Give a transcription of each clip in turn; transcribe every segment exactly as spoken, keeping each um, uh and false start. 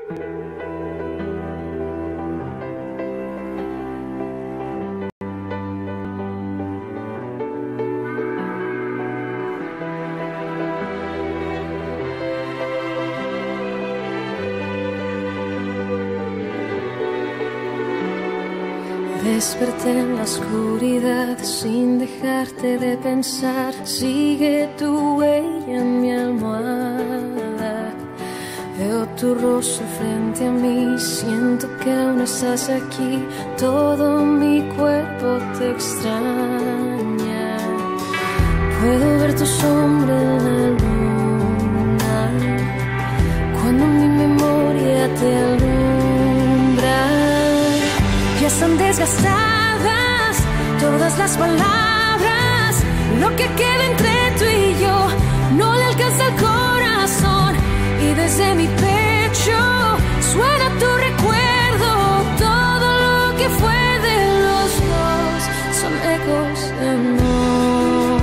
Desperté en la oscuridad sin dejarte de pensar. Sigue tu huella en mi almohada. Veo tu rostro frente a mí. Siento que aún estás aquí. Todo mi cuerpo te extraña. Puedo ver tu sombra en la luna cuando mi memoria te alumbra. Ya están desgastadas todas las palabras. Lo que queda entre tú y yo no le alcanza el corazón. Y desde mi pecho suena tu recuerdo. Todo lo que fue de los dos son ecos de amor.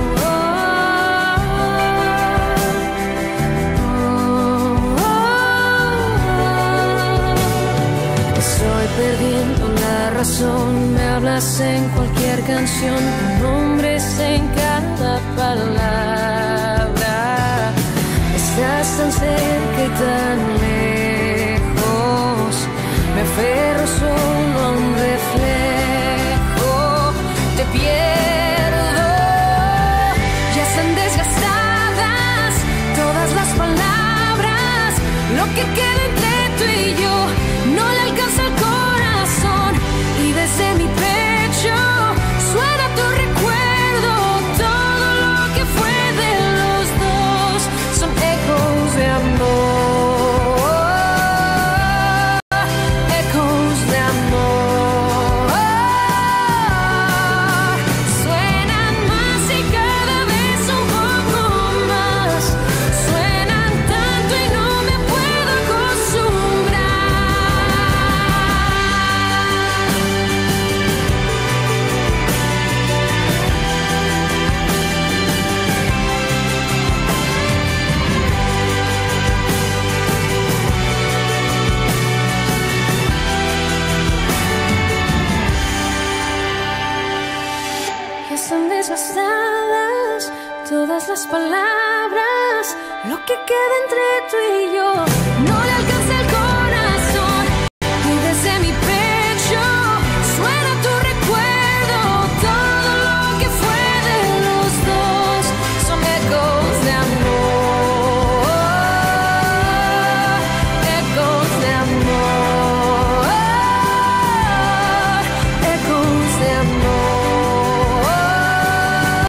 Estoy perdiendo la razón, me hablas en cualquier canción, tu nombre es en cada palabra. Estás tan cerca y tan lejos, me aferro solo a un reflejo, te pierdo. Ya están desgastadas todas las palabras, lo que queda entre tú y yo no le alcanza el corazón. Y desde mi pecho suena tu recuerdo. Todo lo que fue de los dos son ecos de amor. Ecos de amor. Suenan más y cada vez un poco más. Suenan tanto y no me puedo acostumbrar. Están desgastadas todas las palabras. Lo que queda entre tú y yo